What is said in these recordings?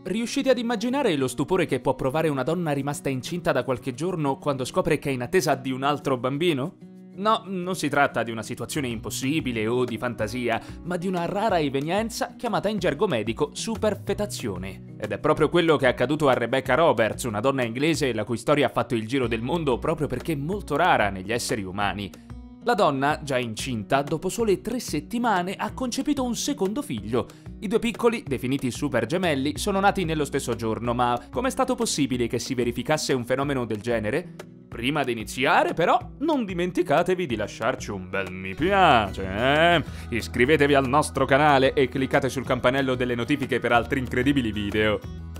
Riuscite ad immaginare lo stupore che può provare una donna rimasta incinta da qualche giorno quando scopre che è in attesa di un altro bambino? No, non si tratta di una situazione impossibile o di fantasia, ma di una rara evenienza chiamata in gergo medico superfetazione. Ed è proprio quello che è accaduto a Rebecca Roberts, una donna inglese la cui storia ha fatto il giro del mondo proprio perché è molto rara negli esseri umani. La donna, già incinta, dopo sole 3 settimane ha concepito un secondo figlio. I due piccoli, definiti super gemelli, sono nati nello stesso giorno, ma com'è stato possibile che si verificasse un fenomeno del genere? Prima di iniziare, però, non dimenticatevi di lasciarci un bel mi piace, Iscrivetevi al nostro canale e cliccate sul campanello delle notifiche per altri incredibili video.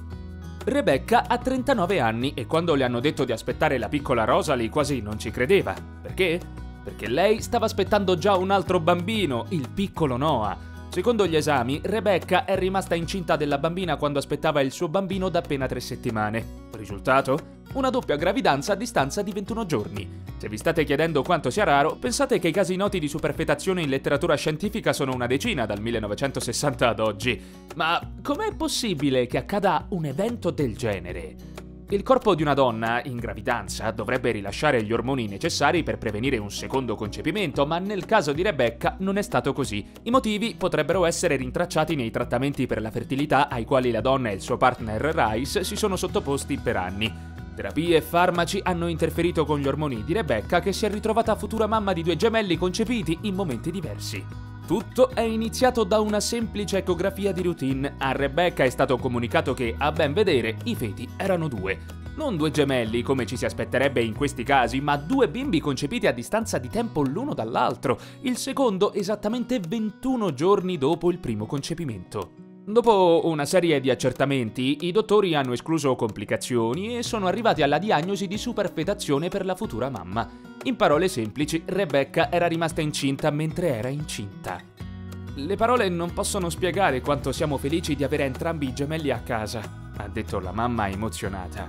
Rebecca ha 39 anni e quando le hanno detto di aspettare la piccola Rosalie quasi non ci credeva. Perché? Perché lei stava aspettando già un altro bambino, il piccolo Noah. Secondo gli esami, Rebecca è rimasta incinta della bambina quando aspettava il suo bambino da appena 3 settimane. Risultato? Una doppia gravidanza a distanza di 21 giorni. Se vi state chiedendo quanto sia raro, pensate che i casi noti di superfetazione in letteratura scientifica sono una decina dal 1960 ad oggi. Ma com'è possibile che accada un evento del genere? Il corpo di una donna in gravidanza dovrebbe rilasciare gli ormoni necessari per prevenire un secondo concepimento, ma nel caso di Rebecca non è stato così. I motivi potrebbero essere rintracciati nei trattamenti per la fertilità ai quali la donna e il suo partner Rice si sono sottoposti per anni. Terapie e farmaci hanno interferito con gli ormoni di Rebecca, che si è ritrovata futura mamma di 2 gemelli concepiti in momenti diversi. Tutto è iniziato da una semplice ecografia di routine. A Rebecca è stato comunicato che, a ben vedere, i feti erano 2. Non 2 gemelli, come ci si aspetterebbe in questi casi, ma 2 bimbi concepiti a distanza di tempo l'uno dall'altro, il secondo esattamente 21 giorni dopo il primo concepimento. Dopo una serie di accertamenti, i dottori hanno escluso complicazioni e sono arrivati alla diagnosi di superfetazione per la futura mamma. In parole semplici, Rebecca era rimasta incinta mentre era incinta. Le parole non possono spiegare quanto siamo felici di avere entrambi i gemelli a casa, ha detto la mamma emozionata.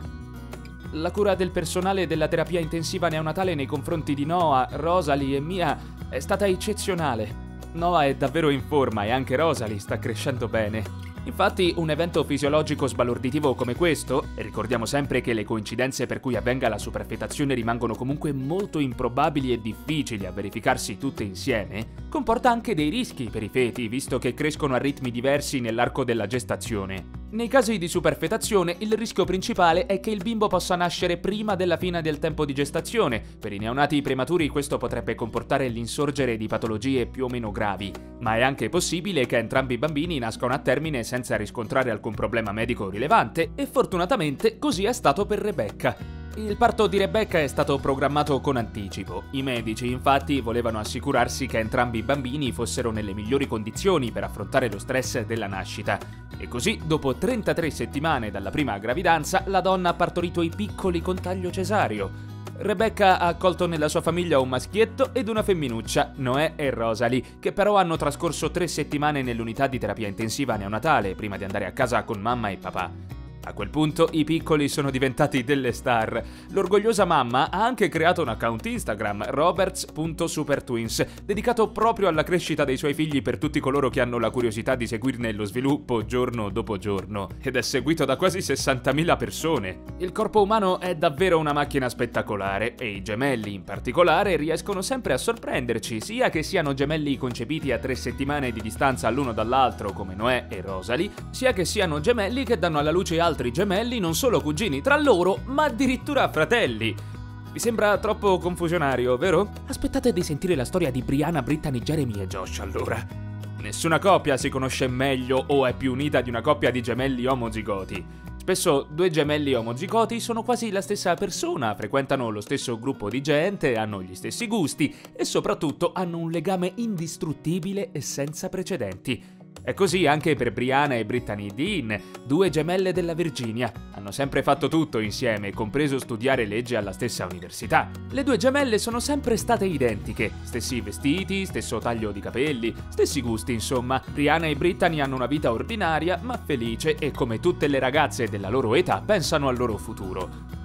La cura del personale della terapia intensiva neonatale nei confronti di Noah, Rosalie e Mia è stata eccezionale. Noah è davvero in forma e anche Rosalie sta crescendo bene. Infatti, un evento fisiologico sbalorditivo come questo, e ricordiamo sempre che le coincidenze per cui avvenga la superfetazione rimangono comunque molto improbabili e difficili a verificarsi tutte insieme, comporta anche dei rischi per i feti, visto che crescono a ritmi diversi nell'arco della gestazione. Nei casi di superfetazione, il rischio principale è che il bimbo possa nascere prima della fine del tempo di gestazione. Per i neonati prematuri questo potrebbe comportare l'insorgere di patologie più o meno gravi, ma è anche possibile che entrambi i bambini nascano a termine senza riscontrare alcun problema medico rilevante, e fortunatamente così è stato per Rebecca. Il parto di Rebecca è stato programmato con anticipo. I medici, infatti, volevano assicurarsi che entrambi i bambini fossero nelle migliori condizioni per affrontare lo stress della nascita. E così, dopo 33 settimane dalla prima gravidanza, la donna ha partorito i piccoli con taglio cesareo. Rebecca ha accolto nella sua famiglia un maschietto ed una femminuccia, Noè e Rosalie, che però hanno trascorso 3 settimane nell'unità di terapia intensiva neonatale prima di andare a casa con mamma e papà. A quel punto i piccoli sono diventati delle star. L'orgogliosa mamma ha anche creato un account Instagram, roberts.supertwins, dedicato proprio alla crescita dei suoi figli per tutti coloro che hanno la curiosità di seguirne lo sviluppo giorno dopo giorno. Ed è seguito da quasi 60.000 persone. Il corpo umano è davvero una macchina spettacolare e i gemelli in particolare riescono sempre a sorprenderci, sia che siano gemelli concepiti a 3 settimane di distanza l'uno dall'altro come Noè e Rosalie, sia che siano gemelli che danno alla luce altri gemelli, non solo cugini tra loro, ma addirittura fratelli. Vi sembra troppo confusionario, vero? Aspettate di sentire la storia di Brianna, Brittany, Jeremy e Josh allora. Nessuna coppia si conosce meglio o è più unita di una coppia di gemelli omozigoti. Spesso 2 gemelli omozigoti sono quasi la stessa persona, frequentano lo stesso gruppo di gente, hanno gli stessi gusti e soprattutto hanno un legame indistruttibile e senza precedenti. È così anche per Brianna e Brittany Dean, 2 gemelle della Virginia. Hanno sempre fatto tutto insieme, compreso studiare legge alla stessa università. Le 2 gemelle sono sempre state identiche, stessi vestiti, stesso taglio di capelli, stessi gusti insomma. Brianna e Brittany hanno una vita ordinaria ma felice e come tutte le ragazze della loro età pensano al loro futuro.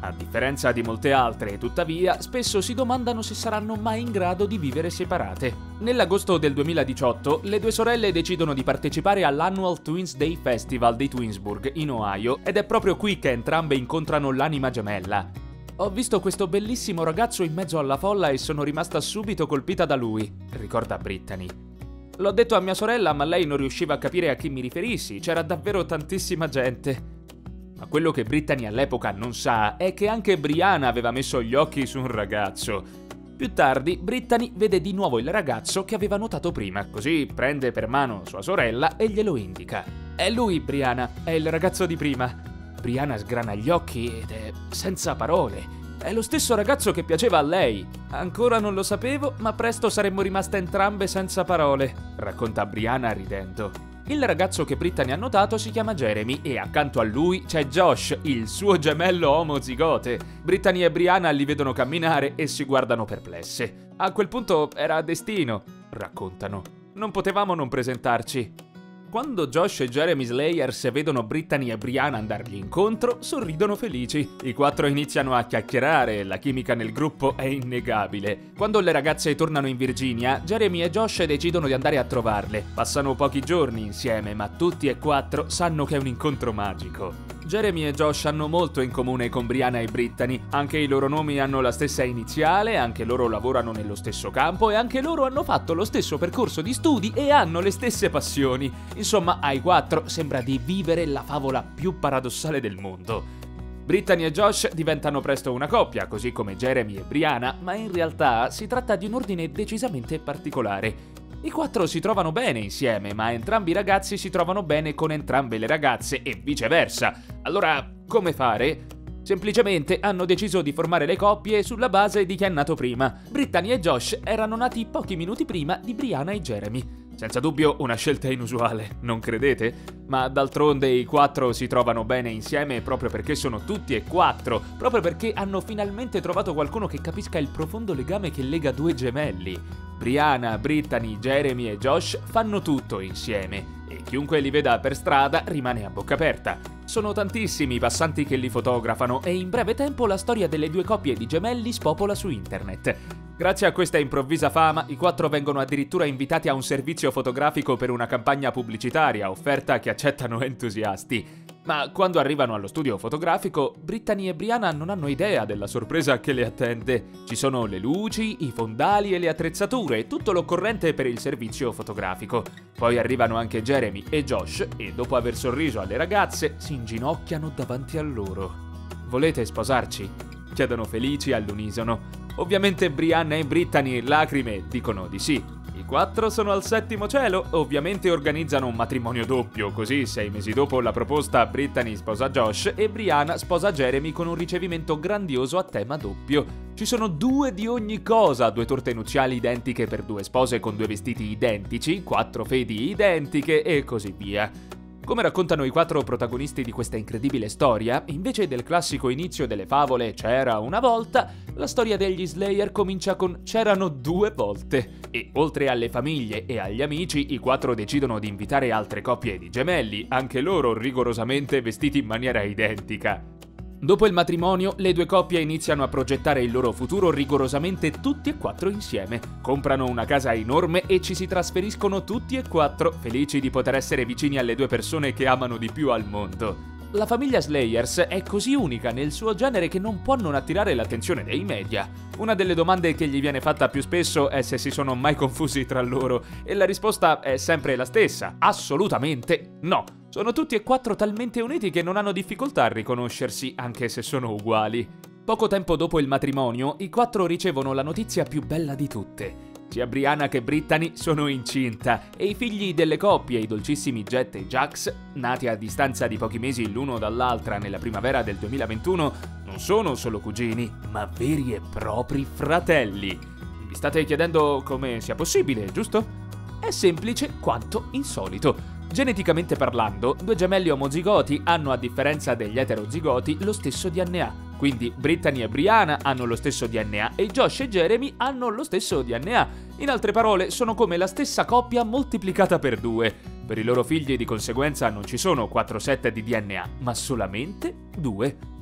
A differenza di molte altre, tuttavia, spesso si domandano se saranno mai in grado di vivere separate. Nell'agosto del 2018, le due sorelle decidono di partecipare all'Annual Twins Day Festival di Twinsburg, in Ohio, ed è proprio qui che entrambe incontrano l'anima gemella. Ho visto questo bellissimo ragazzo in mezzo alla folla e sono rimasta subito colpita da lui, ricorda Brittany. L'ho detto a mia sorella, ma lei non riusciva a capire a chi mi riferissi, c'era davvero tantissima gente. Ma quello che Brittany all'epoca non sa è che anche Brianna aveva messo gli occhi su un ragazzo. Più tardi, Brittany vede di nuovo il ragazzo che aveva notato prima, così prende per mano sua sorella e glielo indica. È lui, Brianna, è il ragazzo di prima. Brianna sgrana gli occhi ed è senza parole. È lo stesso ragazzo che piaceva a lei. Ancora non lo sapevo, ma presto saremmo rimaste entrambe senza parole, racconta Brianna ridendo. Il ragazzo che Brittany ha notato si chiama Jeremy e accanto a lui c'è Josh, il suo gemello omozigote. Brittany e Brianna li vedono camminare e si guardano perplesse. A quel punto era destino, raccontano. Non potevamo non presentarci. Quando Josh e Jeremy Slayers vedono Brittany e Brianna andargli incontro, sorridono felici. I quattro iniziano a chiacchierare e la chimica nel gruppo è innegabile. Quando le ragazze tornano in Virginia, Jeremy e Josh decidono di andare a trovarle. Passano pochi giorni insieme, ma tutti e quattro sanno che è un incontro magico. Jeremy e Josh hanno molto in comune con Brianna e Brittany, anche i loro nomi hanno la stessa iniziale, anche loro lavorano nello stesso campo e anche loro hanno fatto lo stesso percorso di studi e hanno le stesse passioni. Insomma, ai quattro sembra di vivere la favola più paradossale del mondo. Brittany e Josh diventano presto una coppia, così come Jeremy e Brianna, ma in realtà si tratta di un ordine decisamente particolare. I quattro si trovano bene insieme, ma entrambi i ragazzi si trovano bene con entrambe le ragazze e viceversa. Allora, come fare? Semplicemente hanno deciso di formare le coppie sulla base di chi è nato prima. Brittany e Josh erano nati pochi minuti prima di Brianna e Jeremy. Senza dubbio una scelta inusuale, non credete? Ma d'altronde i quattro si trovano bene insieme proprio perché sono tutti e quattro, proprio perché hanno finalmente trovato qualcuno che capisca il profondo legame che lega due gemelli. Brianna, Brittany, Jeremy e Josh fanno tutto insieme e chiunque li veda per strada rimane a bocca aperta. Sono tantissimi i passanti che li fotografano e in breve tempo la storia delle due coppie di gemelli spopola su internet. Grazie a questa improvvisa fama, i quattro vengono addirittura invitati a un servizio fotografico per una campagna pubblicitaria, offerta che accettano entusiasti. Ma quando arrivano allo studio fotografico, Brittany e Brianna non hanno idea della sorpresa che le attende. Ci sono le luci, i fondali e le attrezzature, tutto l'occorrente per il servizio fotografico. Poi arrivano anche Jeremy e Josh e dopo aver sorriso alle ragazze si inginocchiano davanti a loro. Volete sposarci? Chiedono felici all'unisono. Ovviamente Brianna e Brittany, lacrime, dicono di sì. I quattro sono al settimo cielo, ovviamente organizzano un matrimonio doppio, così 6 mesi dopo la proposta Brittany sposa Josh e Brianna sposa Jeremy con un ricevimento grandioso a tema doppio. Ci sono 2 di ogni cosa, 2 torte nuziali identiche per 2 spose con 2 vestiti identici, 4 fedi identiche e così via. Come raccontano i 4 protagonisti di questa incredibile storia, invece del classico inizio delle favole "c'era una volta", la storia degli Slayer comincia con "c'erano 2 volte". E oltre alle famiglie e agli amici, i 4 decidono di invitare altre coppie di gemelli, anche loro rigorosamente vestiti in maniera identica. Dopo il matrimonio, le 2 coppie iniziano a progettare il loro futuro rigorosamente tutti e 4 insieme. Comprano una casa enorme e ci si trasferiscono tutti e 4, felici di poter essere vicini alle 2 persone che amano di più al mondo. La famiglia Slayers è così unica nel suo genere che non può non attirare l'attenzione dei media. Una delle domande che gli viene fatta più spesso è se si sono mai confusi tra loro, e la risposta è sempre la stessa: assolutamente no. Sono tutti e 4 talmente uniti che non hanno difficoltà a riconoscersi, anche se sono uguali. Poco tempo dopo il matrimonio, i 4 ricevono la notizia più bella di tutte. Sia Brianna che Brittany sono incinta e i figli delle coppie, i dolcissimi Jet e Jax, nati a distanza di pochi mesi l'uno dall'altra nella primavera del 2021, non sono solo cugini, ma veri e propri fratelli. Vi state chiedendo come sia possibile, giusto? È semplice quanto insolito. Geneticamente parlando, 2 gemelli omozigoti hanno, a differenza degli eterozigoti, lo stesso DNA. Quindi Brittany e Brianna hanno lo stesso DNA e Josh e Jeremy hanno lo stesso DNA. In altre parole, sono come la stessa coppia moltiplicata per 2. Per i loro figli di conseguenza non ci sono 4 set di DNA, ma solamente 2.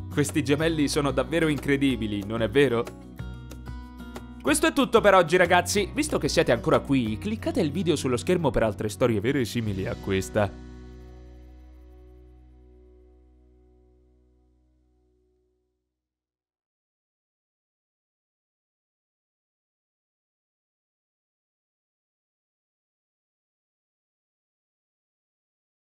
Questi gemelli sono davvero incredibili, non è vero? Questo è tutto per oggi, ragazzi. Visto che siete ancora qui, cliccate il video sullo schermo per altre storie vere simili a questa.